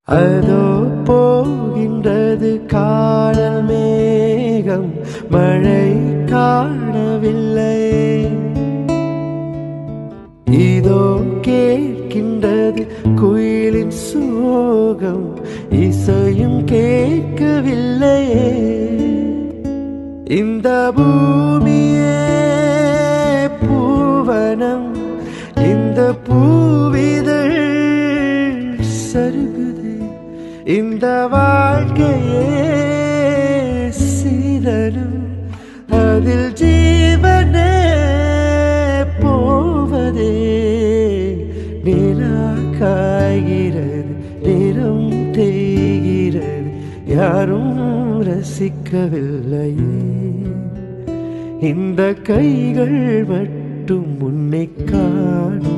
அதோ போகின்றது காணல் மேகம், மழை காணவில்லை. இதோ கேட்கின்றது குயிலின் சோகம், இசையும் கேட்கவில்லை. இந்த பூமியே பூவனம், இந்த பூவிதழ் சருகுதே. இந்த வாழ்க்கையே சீதனம், அதில் ஜீவனே போவதே. நிலா காய்கிறது, நிறம் தேய்கிறது, யாரும் ரசிக்கவில்லையே. இந்த கைகள் மட்டும் உன்னை காணும்.